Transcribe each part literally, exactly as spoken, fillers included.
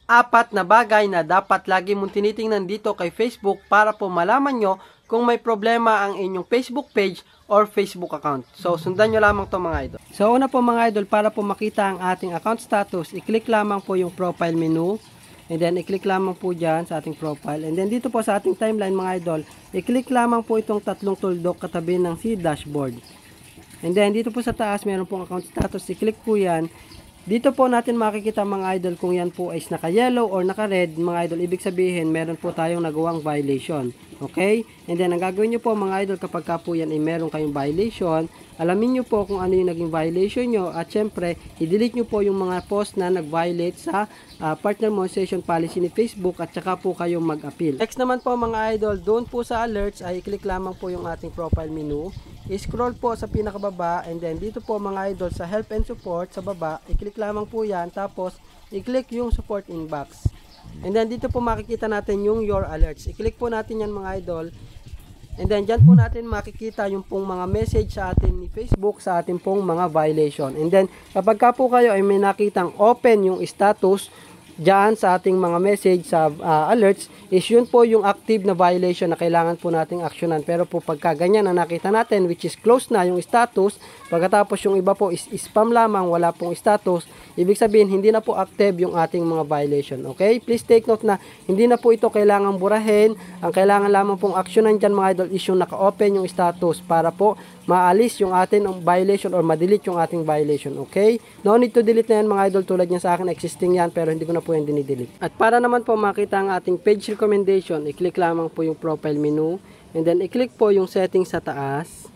apat na bagay na dapat lagi mong tinitingnan dito kay Facebook para po malaman nyo kung may problema ang inyong Facebook page or Facebook account. So, sundan nyo lamang to mga idol. So, una po mga idol, para po makita ang ating account status, i-click lamang po yung profile menu. And then, i-click lamang po dyan sa ating profile. And then, dito po sa ating timeline mga idol, i-click lamang po itong tatlong tuldok katabi ng si dashboard. And then, dito po sa taas, meron pong account status. I-click po yan. Dito po natin makikita mga idol kung yan po is naka-yellow or naka-red mga idol. Ibig sabihin meron po tayong nagawang violation. Okay? And then ang gagawin nyo po mga idol kapag ka po yan ay meron kayong violation, alamin nyo po kung ano yung naging violation nyo at syempre i-delete nyo po yung mga post na nag-violate sa uh, partner monetization policy ni Facebook at saka po kayong mag-appeal. Next naman po mga idol, doon po sa alerts ay i-click lamang po yung ating profile menu. I-scroll po sa pinakababa and then dito po mga idol sa help and support sa baba, i-click lamang po yan tapos i-click yung support inbox. And then dito po makikita natin yung your alerts. I-click po natin yan mga idol. And then dyan po natin makikita yung pong mga message sa atin ni Facebook sa ating pong mga violation. And then kapag ka po kayo ay may nakitang open yung status dyan sa ating mga message sa uh, alerts, is yun po yung active na violation na kailangan po nating aksyonan. Pero po pagka ganyan na nakita natin, which is close na yung status, pagkatapos yung iba po is spam lamang, wala pong status, ibig sabihin hindi na po active yung ating mga violation. Okay? Please take note na hindi na po ito kailangang burahin. Ang kailangan lamang pong aksyonan dyan mga idol is yung naka-open yung status para po maalis yung ating violation or ma-delete yung ating violation. Okay? No need to delete na yan mga idol, tulad niya sa akin existing yan pero hindi ko na po yan dinidelete. At para naman po makita ang ating page recommendation, i-click lamang po yung profile menu and then i-click po yung settings sa taas.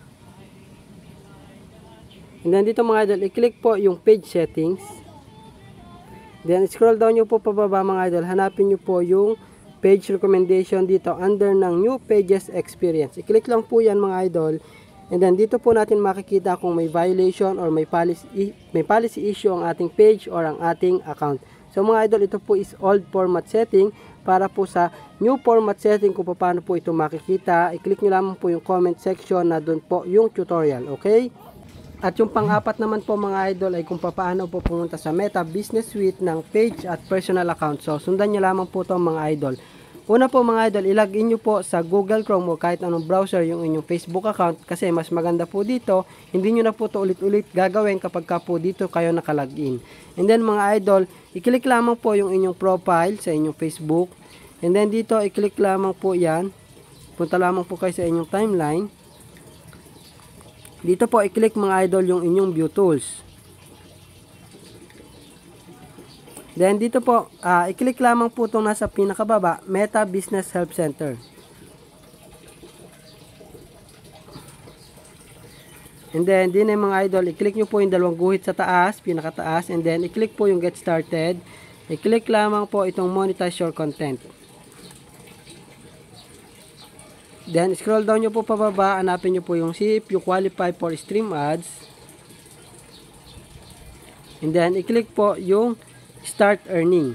And then dito mga idol, i-click po yung page settings. Then scroll down nyo po pababa mga idol, hanapin nyo po yung page recommendation dito under ng new pages experience. I-click lang po yan mga idol. And then dito po natin makikita kung may violation or may policy, may policy issue ang ating page or ang ating account. So mga idol, ito po is old format setting. Para po sa new format setting kung paano po ito makikita, i-click nyo lamang po yung comment section na doon po yung tutorial. Okay? At yung pang-apat naman po mga idol ay kung paano po pumunta sa Meta Business Suite ng page at personal account. So sundan nyo lamang po ito mga idol. Una po mga idol, ilagin nyo po sa Google Chrome o kahit anong browser yung inyong Facebook account kasi mas maganda po dito. Hindi nyo na po ito ulit-ulit gagawin kapag ka po dito kayo nakalagin. And then mga idol, i-click lamang po yung inyong profile sa inyong Facebook. And then dito, i-click lamang po yan. Punta lamang po kayo sa inyong timeline. Dito po, i-click mga idol yung inyong view tools. Then dito po, uh, i-click lamang po itong nasa pinakababa, Meta Business Help Center. And then, din ay mga idol, i-click nyo po yung dalawang guhit sa taas, pinakataas. And then, i-click po yung Get Started. I-click lamang po itong Monetize Your Content. Then, scroll down nyo po pababa, hanapin nyo po yung see if you qualify for stream ads. And then, i-click po yung Start Earning.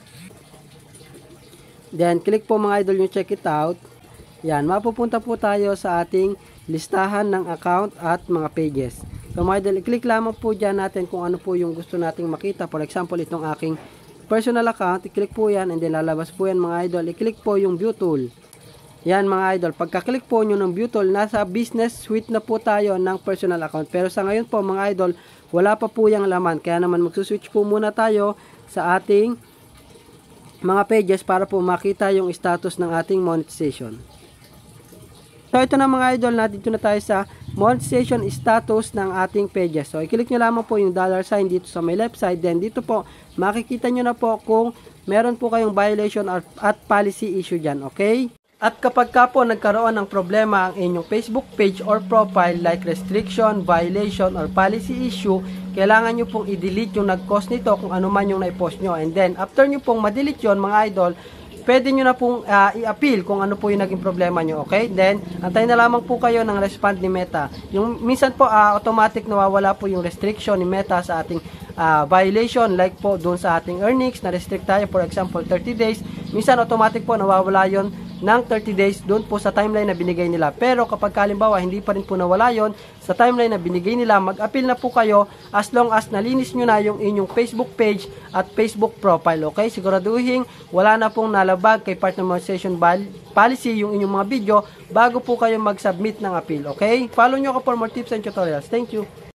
Then, click po mga idol yung check it out. Yan, mapupunta po tayo sa ating listahan ng account at mga pages. So mga idol, i-click lamang po dyan natin kung ano po yung gusto nating makita. For example, itong aking personal account, i-click po yan and then lalabas po yan mga idol. I-click po yung view tool. Yan mga idol, pagka-click po nyo ng view tool, nasa business suite na po tayo ng personal account. Pero sa ngayon po mga idol, wala pa po yung laman. Kaya naman magsuswitch po muna tayo sa ating mga pages para po makita yung status ng ating monetization. So ito na mga idol, dito na tayo sa monetization status ng ating pages. So i-click nyo lamang po yung dollar sign dito sa may left side. Then dito po, makikita nyo na po kung meron po kayong violation at policy issue dyan. Okay? At kapag ka po nagkaroon ng problema ang inyong Facebook page or profile like restriction, violation, or policy issue, kailangan nyo pong i-delete yung nag-cause nito kung ano man yung na-post nyo. And then, after nyo pong ma-delete yun mga idol, pwede nyo na pong uh, i-appeal kung ano po yung naging problema nyo. Okay? Then, antayin na lamang po kayo ng respond ni Meta. Yung minsan po, uh, automatic nawawala po yung restriction ni Meta sa ating uh, violation. Like po, doon sa ating earnings, na-restrict tayo, for example, thirty days. Minsan, automatic po nawawala yon ng thirty days doon po sa timeline na binigay nila. Pero kapag halimbawa hindi pa rin po nawala yon sa timeline na binigay nila, mag-appeal na po kayo as long as nalinis nyo na yung inyong Facebook page at Facebook profile. Okay? Siguraduhin wala na pong nalabag kay partner monetization policy yung inyong mga video bago po kayo mag-submit ng appeal. Okay? Follow nyo ako for more tips and tutorials. Thank you.